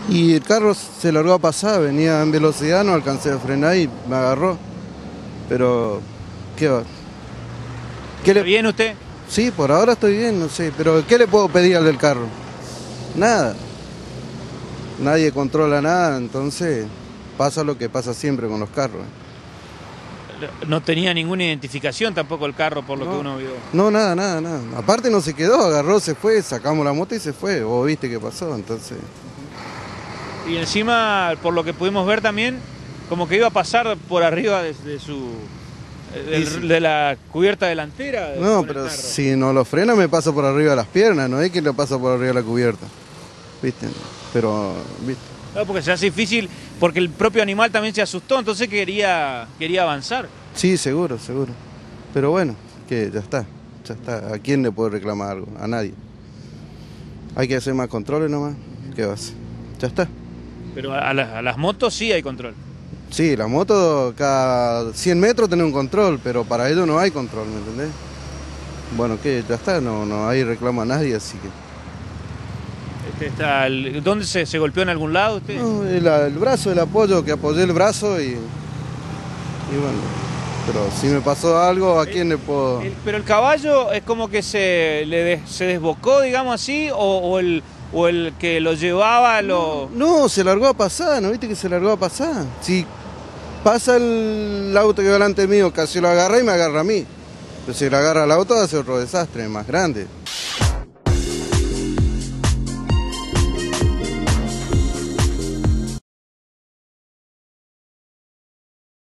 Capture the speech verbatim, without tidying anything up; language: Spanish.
Y el carro se largó a pasar, venía en velocidad, no alcancé a frenar y me agarró. Pero, ¿qué va? ¿Qué ¿Está le... bien usted? Sí, por ahora estoy bien, no sé, pero ¿qué le puedo pedir al del carro? Nada. Nadie controla nada, entonces pasa lo que pasa siempre con los carros. No tenía ninguna identificación tampoco el carro por lo No, que uno vio. no, nada, nada, nada. Aparte no se quedó, agarró, se fue, sacamos la moto y se fue. Vos viste qué pasó, entonces... Y encima, por lo que pudimos ver también, como que iba a pasar por arriba de, de su... del- Sí, sí. de la cubierta delantera. de- No, con el pero carro. si no lo frena me pasa por arriba de las piernas, no es que le pasa por arriba de la cubierta. ¿Viste? Pero, ¿viste? No, porque se hace difícil, porque el propio animal también se asustó, entonces quería, quería avanzar. Sí, seguro, seguro. Pero bueno, que ya está, ya está. ¿A quién le puedo reclamar algo? A nadie. Hay que hacer más controles nomás. ¿Qué va a hacer? Ya está. Pero a, a las, a las motos sí hay control. Sí, la moto cada cien metros tiene un control, pero para ello no hay control, ¿me entendés? Bueno, que ya está, no, no hay reclamo a nadie, así que... Este, está el- ¿Dónde se, se golpeó en algún lado usted? No, el, el brazo, el apoyo, que apoyé el brazo y... Y bueno, pero si me pasó algo, ¿a quién le puedo...? El- pero el caballo es como que se, le des- se desbocó, digamos así, o, o el, o el que lo llevaba lo... No, se largó a pasar, ¿no viste que se largó a pasar? Si pasa el auto que va delante mío, casi lo agarra y me agarra a mí. Pero si lo agarra el auto va a ser otro desastre, más grande.